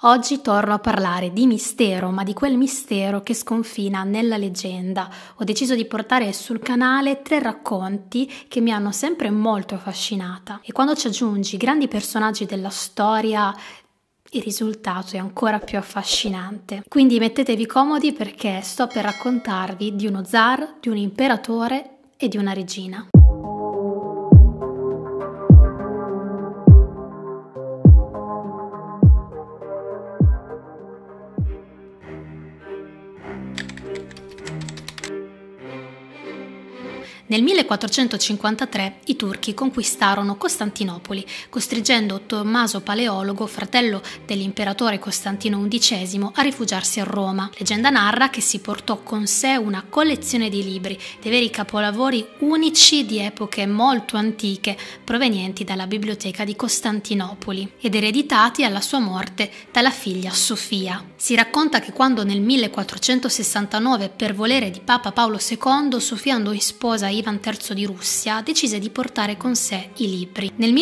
Oggi torno a parlare di mistero, ma di quel mistero che sconfina nella leggenda. Ho deciso di portare sul canale 3 racconti che mi hanno sempre molto affascinata. E quando ci aggiungi grandi personaggi della storia, il risultato è ancora più affascinante. Quindi mettetevi comodi perché sto per raccontarvi di uno zar, di un imperatore e di una regina. Nel 1453 i turchi conquistarono Costantinopoli, costringendo Tommaso Paleologo, fratello dell'imperatore Costantino XI, a rifugiarsi a Roma. Leggenda narra che si portò con sé una collezione di libri, dei veri capolavori unici di epoche molto antiche, provenienti dalla biblioteca di Costantinopoli ed ereditati alla sua morte dalla figlia Sofia. Si racconta che quando nel 1469, per volere di Papa Paolo II, Sofia andò in sposa a Ivan III di Russia, decise di portare con sé i libri. Nel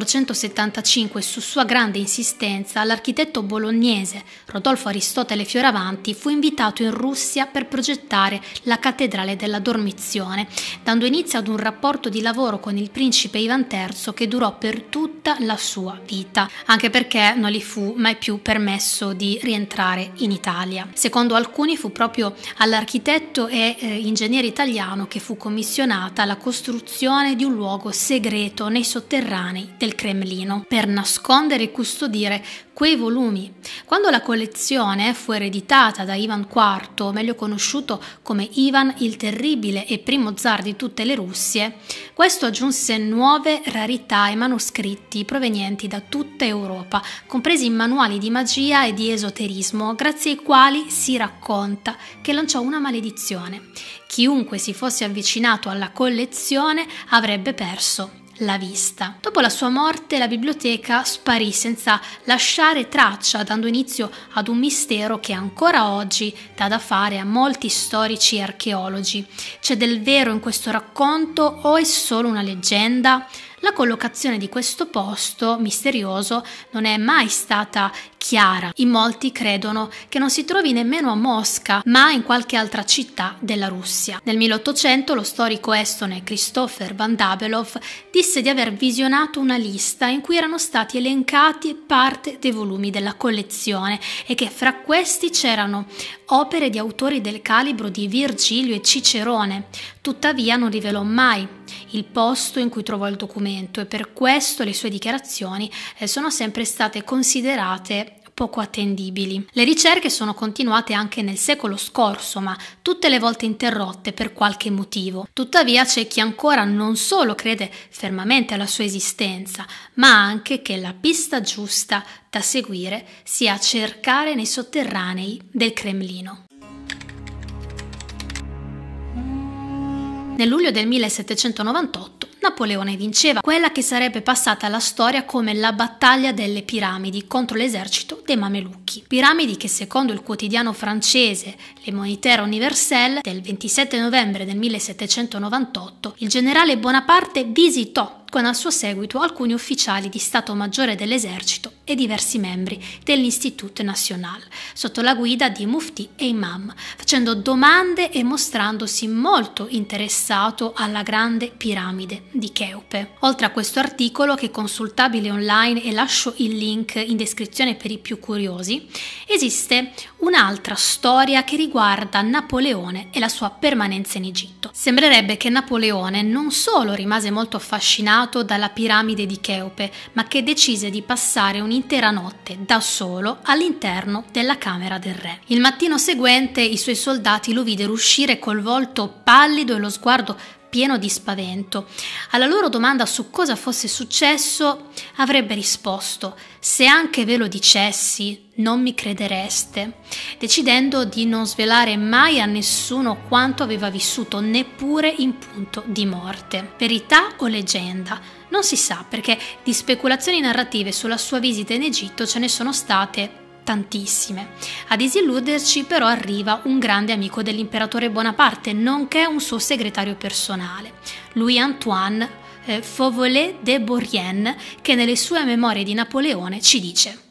1475, su sua grande insistenza, l'architetto bolognese Rodolfo Aristotele Fioravanti fu invitato in Russia per progettare la cattedrale della Dormizione, dando inizio ad un rapporto di lavoro con il principe Ivan III che durò per tutta la sua vita, anche perché non gli fu mai più permesso di rientrare in Italia. Secondo alcuni fu proprio all'architetto e ingegnere italiano che fu commissionata la costruzione di un luogo segreto nei sotterranei del Cremlino per nascondere e custodire quei volumi. Quando la collezione fu ereditata da Ivan IV, meglio conosciuto come Ivan il Terribile e primo zar di tutte le Russie, questo aggiunse nuove rarità e manoscritti provenienti da tutta Europa, compresi manuali di magia e di esoterismo, grazie ai quali si racconta che lanciò una maledizione. Chiunque si fosse avvicinato alla collezione avrebbe perso la vista. Dopo la sua morte la biblioteca sparì senza lasciare traccia, dando inizio ad un mistero che ancora oggi dà da fare a molti storici e archeologi. C'è del vero in questo racconto o è solo una leggenda? La collocazione di questo posto misterioso non è mai stata chiara. In molti credono che non si trovi nemmeno a Mosca, ma in qualche altra città della Russia. Nel 1800 lo storico estone Christopher Van Dabelov disse di aver visionato una lista in cui erano stati elencati parte dei volumi della collezione e che fra questi c'erano opere di autori del calibro di Virgilio e Cicerone. Tuttavia non rivelò mai il posto in cui trovò il documento e per questo le sue dichiarazioni sono sempre state considerate poco attendibili. Le ricerche sono continuate anche nel secolo scorso, ma tutte le volte interrotte per qualche motivo. Tuttavia c'è chi ancora non solo crede fermamente alla sua esistenza, ma anche che la pista giusta da seguire sia cercare nei sotterranei del Cremlino. Nel luglio del 1798 Napoleone vinceva quella che sarebbe passata alla storia come la battaglia delle piramidi contro l'esercito dei Mamelucchi. Piramidi che secondo il quotidiano francese Le Moniteur Universel del 27 novembre del 1798 il generale Bonaparte visitò con al suo seguito alcuni ufficiali di Stato Maggiore dell'esercito e diversi membri dell'Institut National, sotto la guida di mufti e imam, facendo domande e mostrandosi molto interessato alla grande piramide di Cheope. Oltre a questo articolo, che è consultabile online e lascio il link in descrizione per i più curiosi, esiste un'altra storia che riguarda Napoleone e la sua permanenza in Egitto. Sembrerebbe che Napoleone non solo rimase molto affascinato dalla piramide di Cheope, ma che decise di passare un'intera notte da solo all'interno della camera del re. Il mattino seguente i suoi soldati lo videro uscire col volto pallido e lo sguardo pieno di spavento. Alla loro domanda su cosa fosse successo avrebbe risposto: «Se anche ve lo dicessi, non mi credereste», decidendo di non svelare mai a nessuno quanto aveva vissuto, neppure in punto di morte. Verità o leggenda? Non si sa, perché di speculazioni narrative sulla sua visita in Egitto ce ne sono state tantissime. A disilluderci però arriva un grande amico dell'imperatore Bonaparte, nonché un suo segretario personale, Louis-Antoine Fauvelet de Bourrienne, che nelle sue memorie di Napoleone ci dice: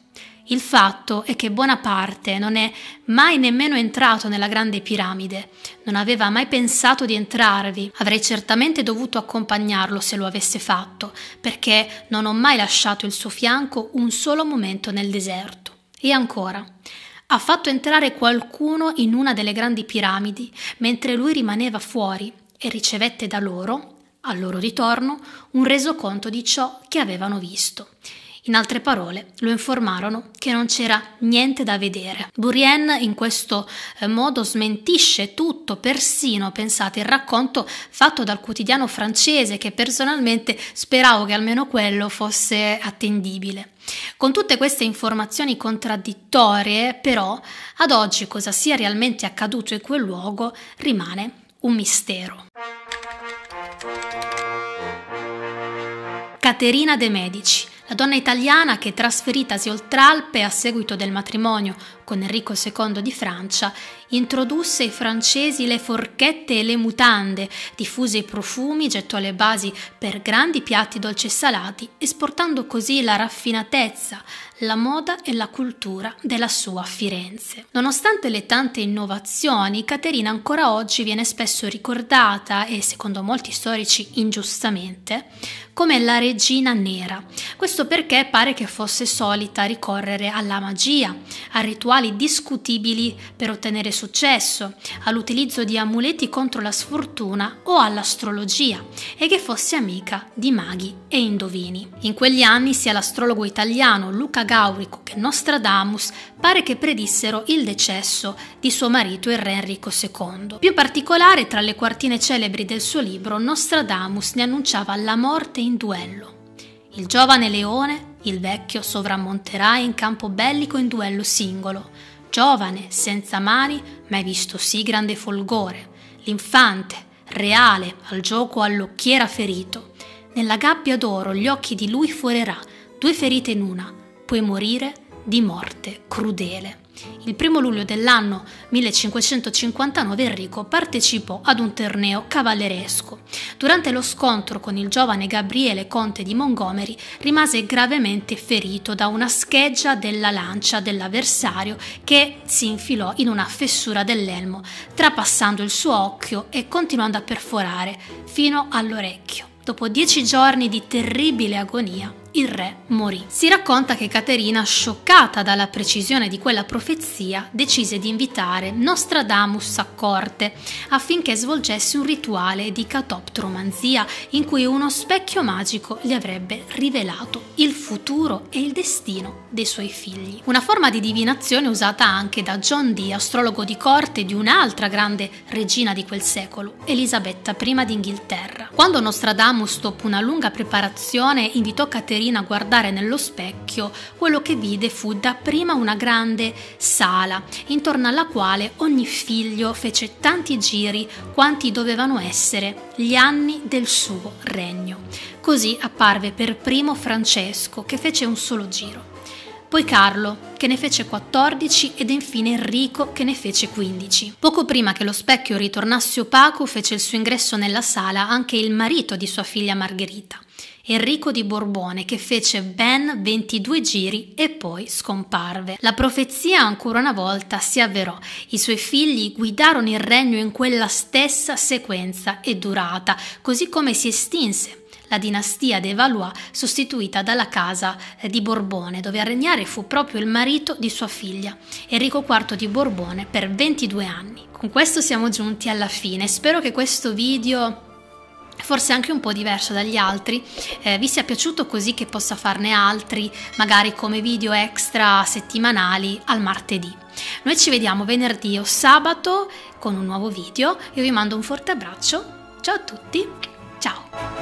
Il fatto è che Bonaparte non è mai nemmeno entrato nella Grande Piramide, non aveva mai pensato di entrarvi. Avrei certamente dovuto accompagnarlo se lo avesse fatto, perché non ho mai lasciato il suo fianco un solo momento nel deserto. E ancora, ha fatto entrare qualcuno in una delle grandi piramidi, mentre lui rimaneva fuori e ricevette da loro, al loro ritorno, un resoconto di ciò che avevano visto. In altre parole, lo informarono che non c'era niente da vedere. Bourrienne in questo modo smentisce tutto, persino, pensate, il racconto fatto dal quotidiano francese, che personalmente speravo che almeno quello fosse attendibile. Con tutte queste informazioni contraddittorie, però, ad oggi cosa sia realmente accaduto in quel luogo rimane un mistero. Caterina de' Medici, la donna italiana che, trasferitasi oltre Alpe a seguito del matrimonio con Enrico II di Francia, introdusse ai francesi le forchette e le mutande, diffuse i profumi, gettò le basi per grandi piatti dolci e salati, esportando così la raffinatezza, la moda e la cultura della sua Firenze. Nonostante le tante innovazioni, Caterina ancora oggi viene spesso ricordata, e secondo molti storici ingiustamente, come la regina nera. Questo perché pare che fosse solita ricorrere alla magia, a rituali discutibili per ottenere successo, all'utilizzo di amuleti contro la sfortuna o all'astrologia, e che fosse amica di maghi e indovini. In quegli anni sia l'astrologo italiano Luca Gaurico che Nostradamus pare che predissero il decesso di suo marito il re Enrico II. Più in particolare, tra le quartine celebri del suo libro, Nostradamus ne annunciava la morte in duello. Il giovane leone, il vecchio, sovrammonterà in campo bellico in duello singolo. Giovane, senza mani, mai visto sì grande folgore. L'infante, reale, al gioco all'occhiera ferito. Nella gabbia d'oro gli occhi di lui forerà, 2 ferite in una, puoi morire di morte crudele. Il 1 luglio dell'anno 1559 Enrico partecipò ad un torneo cavalleresco. Durante lo scontro con il giovane Gabriele, conte di Montgomery, rimase gravemente ferito da una scheggia della lancia dell'avversario che si infilò in una fessura dell'elmo, trapassando il suo occhio e continuando a perforare fino all'orecchio. Dopo 10 giorni di terribile agonia, il re morì. Si racconta che Caterina, scioccata dalla precisione di quella profezia, decise di invitare Nostradamus a corte affinché svolgesse un rituale di catoptromanzia in cui uno specchio magico gli avrebbe rivelato il futuro e il destino dei suoi figli. Una forma di divinazione usata anche da John Dee, astrologo di corte di un'altra grande regina di quel secolo, Elisabetta I d'Inghilterra. Quando Nostradamus, dopo una lunga preparazione, invitò Caterina a guardare nello specchio, quello che vide fu dapprima una grande sala, intorno alla quale ogni figlio fece tanti giri quanti dovevano essere gli anni del suo regno. Così apparve per primo Francesco, che fece un solo giro, poi Carlo, che ne fece 14, ed infine Enrico, che ne fece 15. Poco prima che lo specchio ritornasse opaco, fece il suo ingresso nella sala anche il marito di sua figlia Margherita, Enrico di Borbone, che fece ben 22 giri e poi scomparve. La profezia ancora una volta si avverò. I suoi figli guidarono il regno in quella stessa sequenza e durata, così come si estinse la dinastia dei Valois, sostituita dalla casa di Borbone, dove a regnare fu proprio il marito di sua figlia, Enrico IV di Borbone, per 22 anni. Con questo siamo giunti alla fine. Spero che questo video, forse anche un po' diverso dagli altri, vi sia piaciuto, così che possa farne altri, magari come video extra settimanali al martedì. Noi ci vediamo venerdì o sabato con un nuovo video. Io vi mando un forte abbraccio. Ciao a tutti, ciao!